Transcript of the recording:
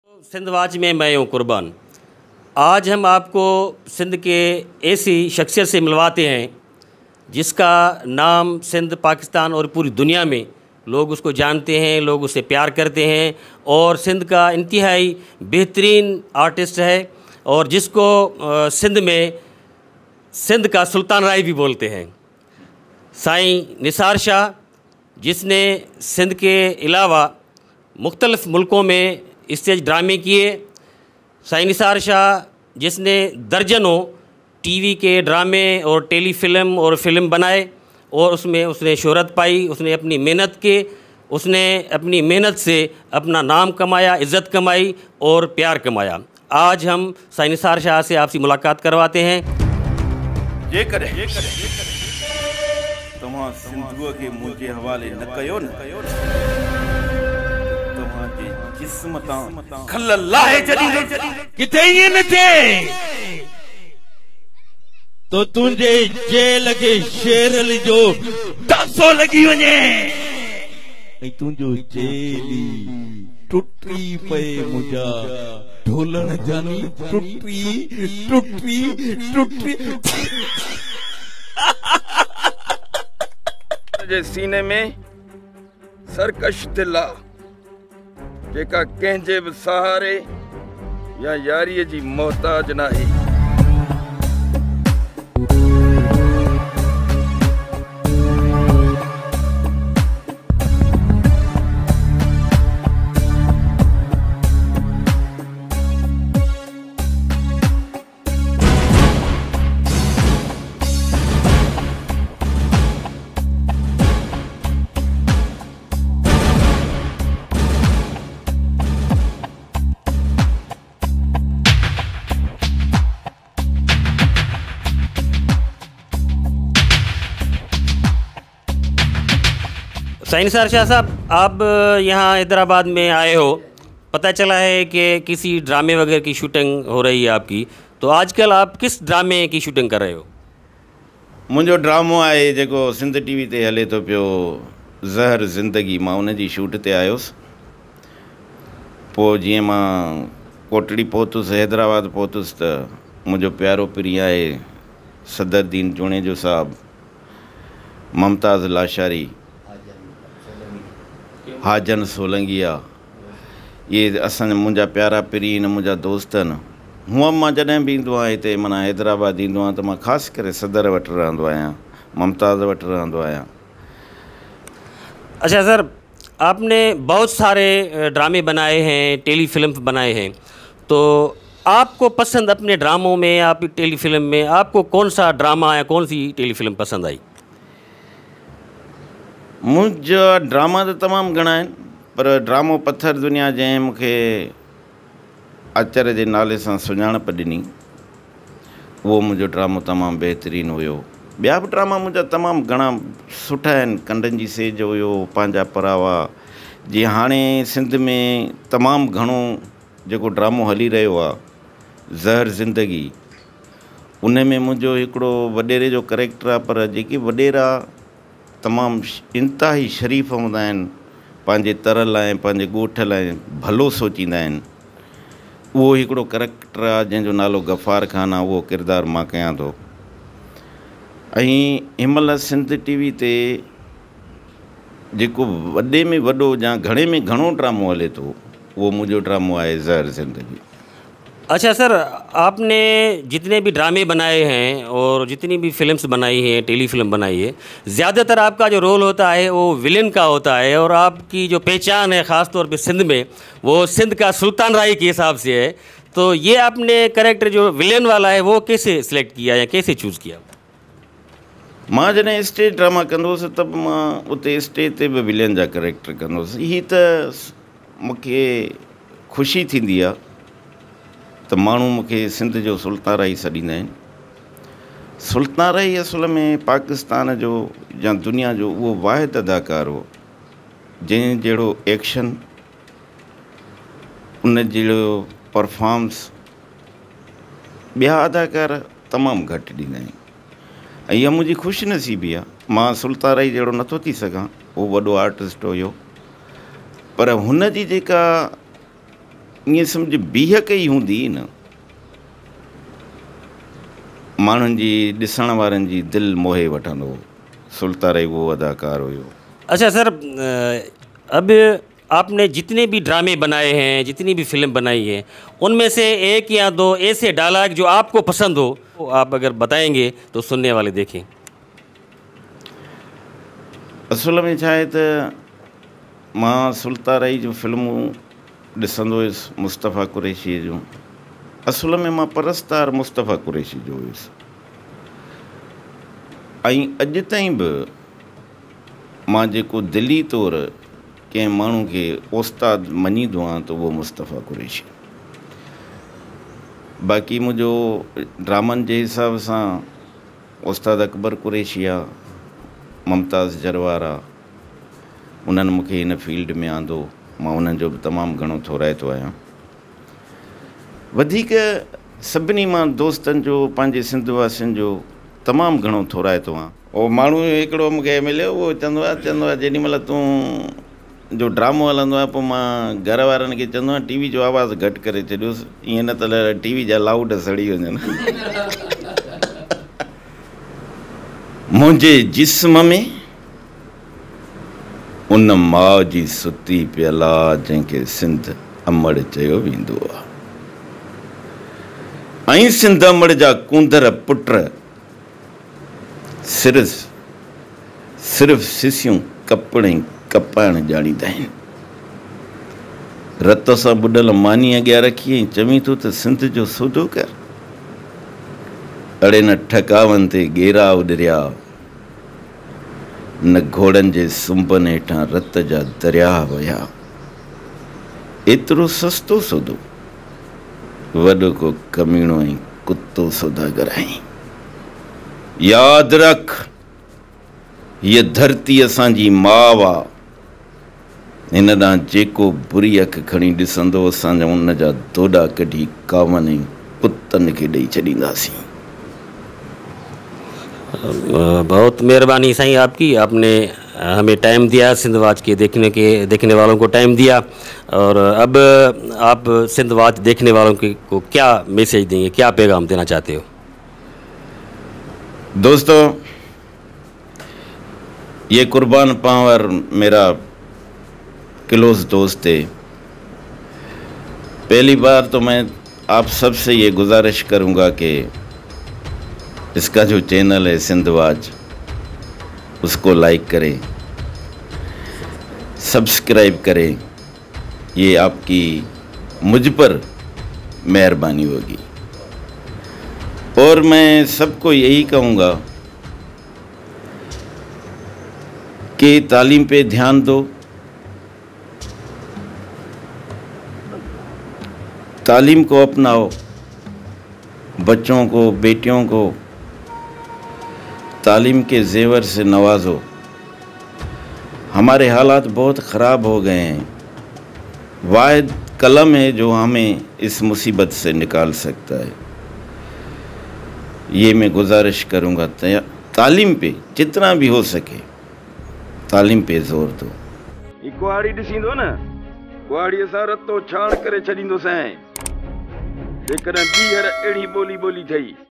Sindh watch में मैं हूँ कुर्बान। आज हम आपको सिंध के ऐसी शख्सियत से मिलवाते हैं जिसका नाम सिंध, पाकिस्तान और पूरी दुनिया में लोग उसको जानते हैं, लोग उसे प्यार करते हैं और सिंध का इंतहाई बेहतरीन आर्टिस्ट है और जिसको सिंध में सिंध का सुल्तान राय भी बोलते हैं। साईं निसार शाह, जिसने सिंध के अलावा मुख्तलिफ़ मुल्कों में स्टेज ड्रामे किए। साईं निसार शाह, जिसने दर्जनों टीवी के ड्रामे और टेली फिल्म और फिल्म बनाए और उसमें उसने शोहरत पाई। उसने अपनी मेहनत से अपना नाम कमाया, इज़्ज़त कमाई और प्यार कमाया। आज हम साईं निसार शाह से आपसी मुलाकात करवाते हैं। तव्हां सिंधुअ खे मुंहिंजे हवाले न कयो न, तव्हांजे जिस्म तां खल लाहे जॾहिं किथे ईअं न थिए तो तुंहिंजे जेल खे शेरल जो दासो लॻी वञे ऐं तुंहिंजो जेली टुटी पए मुंहिंजा ढोलण जानी टुटी जे सीने में सरकश दिल आ जेका कंहिंजे बि सहारे या यारीअ जी मोहताज नाहे। साईं निसार शाह साहब, आप यहाँ हैदराबाद में आए हो, पता चला है कि किसी ड्रामे वगैरह की शूटिंग हो रही है आपकी, तो आजकल आप किस ड्रामे की शूटिंग कर रहे हो? मुंहिंजो ड्रामो आहे जेको सिंध टीवी ते हले थो पियो, ज़हर ज़िंदगी। मां उन जी शूट ते आयुसि। पोइ जीअं मां कोटड़ी पहुतुसि, हैदराबाद पहुतुसि, त मुंहिंजो प्यारो प्रिय आहे सदरुद्दीन चुणेजो साहब, मुमताज़ लाशारी, हाजन सोलंगिया, ये असां मुंहिंजा प्यारा प्रिय आहिनि, मुंहिंजा दोस्त आहिनि। हूअं मां जॾहिं बि ईंदो आहियां हिते, माना हैदराबाद ईंदो आहियां, त मां ख़ासि करे सदर वटि रहंदो आहियां, मुमताज़ वटि रहंदो आहियां। अच्छा सर, आपने बहुत सारे ड्रामे बनाए हैं, टेली फिल्म बनाए हैं, तो आपको पसंद अपने ड्रामों में, आपकी टेली फिल्म में आपको कौन सा ड्रामा या कौन सी टेली फिल्म पसंद आई? मुंहिंजा ड्रामा त तमामु घणा आहिनि, पर ड्रामो पथर दुनिया जंहिं मूंखे आचार्य जे नाले सां सुञाणप ॾिनी, उहो मुंहिंजो ड्रामो तमामु बहितरीनु हुयो। ॿिया बि ड्रामा मुंहिंजा तमामु घणा सुठा आहिनि। कंडनि जी सेज हुयो, पंहिंजा परावा, जीअं हाणे सिंध में तमामु घणो जेको ड्रामो हली रहियो आहे, ज़हर ज़िंदगी, उन में मुंहिंजो हिकिड़ो वॾेरे जो करेक्टर आहे, पर जेके वॾेरा तमामु इंतिहाई शरीफ़ हूंदा आहिनि, पंहिंजे तर लाइ, पंहिंजे ॻोठ लाइ भलो सोचींदा आहिनि, उहो हिकिड़ो करेक्टर आहे जंहिंजो नालो गफ़ार ख़ान आहे। उहो किरदारु मां कयां थो। ऐं हिनमहिल सिंध टीवी ते जेको वॾे में वॾो या घणे में घणो ड्रामो हले थो, उहो मुंहिंजो ड्रामो आहे ज़हर ज़िंदगी। अच्छा सर, आपने जितने भी ड्रामे बनाए हैं और जितनी भी फिल्म्स बनाई हैं, टेली फिल्म बनाई है, ज़्यादातर आपका जो रोल होता है वो विलेन का होता है और आपकी जो पहचान है ख़ास तौर पे सिंध में, वो सिंध का सुल्तान राय के हिसाब से है। तो ये आपने कैरेक्टर जो विलेन वाला है वो कैसे सिलेक्ट किया या कैसे चूज़ किया? मां जॾहिं स्टेज ड्रामा कंदो हुउसि त मां उते स्टेज ते बि विलेन जा करेक्टर कंदो हुउसि। हीअ त मूंखे ख़ुशी थींदी आहे त माण्हू मूंखे सिंध जो सुल्तान राय सॾींदा आहिनि। सुल्तान राय असुल में पाकिस्तान जो या दुनिया जो उहो वाहिद अदाकार हो जंहिं जहिड़ो एक्शन, उन जहिड़ो परफॉर्मेंस ॿिया अदाकार तमामु घटि ॾींदा आहिनि। ऐं इहा मुंहिंजी ख़ुशि नसीबी आहे। मां सुल्तान राय जहिड़ो नथो थी सघां, उहो वॾो आर्टिस्ट हुयो, पर हुन जी जेका ईअं सम्झ बीहक ई हूंदी न, माण्हुनि जी ॾिसण वारनि जी दिलि मोहे वठंदो। सुल्तान वो अदाकार हुयो। अच्छा सर, अब आपने जितने भी ड्रामे बनाए हैं, जितनी भी फिल्म बनाई है, उनमें से एक या दो ऐसे डायलॉग जो आपको पसंद हो, वो आप अगर बताएंगे तो सुनने वाले देखें। असुल में छा आहे त मां सुल्तान राई जूं फिल्मूं ॾिसंदो हुयुसि, मुस्तफ़ा कुरैशी जूं। असुल में मां परस्तार मुस्तफ़ा कुरैशी जो हुयुसि, ऐं अॼु ताईं बि मां जेको दिली तौरु कंहिं माण्हू खे उस्ताद मञींदो आहियां त उहो मुस्तफ़ा कुरैशी। बाक़ी मुंहिंजो ड्रामनि जे हिसाब सां उस्ताद अकबर कुरैशी आहे, मुमताज़ जरवार आहे। उन्हनि मूंखे हिन फील्ड में आंदो, मां उन्हनि जो बि तमामु घणो थोराइतो आहियां। वधीक सभिनी मां दोस्तनि जो, पंहिंजे सिंध वासियुनि जो तमामु घणो थोराइतो आहियां। उहो माण्हू हिकिड़ो मूंखे मिलियो, उहो चवंदो आहे जेॾीमहिल तूं जो ड्रामो हलंदो आहे पोइ मां घर वारनि खे चवंदो आहियां टीवी जो आवाज़ु घटि करे छॾियोसि, ईअं न त टीवी जा लाउड सड़ी वञनि। मुंहिंजे जिस्म में उन माउ जी सुती पियल आहे जंहिंखे सिंध अमड़ चयो वेंदो आहे, ऐं सिंध अमड़ जा कूंदर पुट सिर्फ़ु सिसियूं कपड़े कपाइण ॼाणींदा आहिनि। रत सां बुॾल मानी अॻियां रखी ऐं चवीं थो त सिंध जो सौदो कर। अड़े न ठकावनि ते गेरा उॾरिया, न घोड़नि जे सुंबनि हेठां रत जा दरिया वया। एतिरो सस्तो सौदो वॾो को कमीणो ऐं कुतो सौदागर आहीं। यादि रख, हीअ धरती असांजी माउ आहे, हिन ॾांहुं जेको बुरी अखि खणी ॾिसंदो असांजा उन जा दोॾा कढी कावनि ऐं कुतनि खे ॾेई छॾींदासीं। बहुत मेहरबानी साईं आपकी, आपने हमें टाइम दिया, सिंधवाज के देखने वालों को टाइम दिया। और अब आप सिंधवाज देखने वालों को क्या मैसेज देंगे, क्या पैगाम देना चाहते हो? दोस्तों, ये कुर्बान पावर मेरा क्लोज दोस्त है। पहली बार तो मैं आप सबसे ये गुजारिश करूँगा कि इसका जो चैनल है सिंधवाज, उसको लाइक करें, सब्सक्राइब करें। ये आपकी मुझ पर मेहरबानी होगी। और मैं सबको यही कहूँगा कि तालीम पे ध्यान दो, तालीम को अपनाओ, बच्चों को, बेटियों को तालीम के जेवर से नवाजो। हमारे हालात बहुत ख़राब हो गए हैं, वाहिद कलम है जो हमें इस मुसीबत से निकाल सकता है। ये मैं गुजारिश करूँगा, तालीम पे जितना भी हो सके तालीम पे ज़ोर दो। ये कुहाड़ी ॾिसींदो न, कुहाड़ीअ सां रतो छाण करे छॾींदो साईं। जेकॾहिं ॿीहर अहिड़ी ॿोली ॿोली थई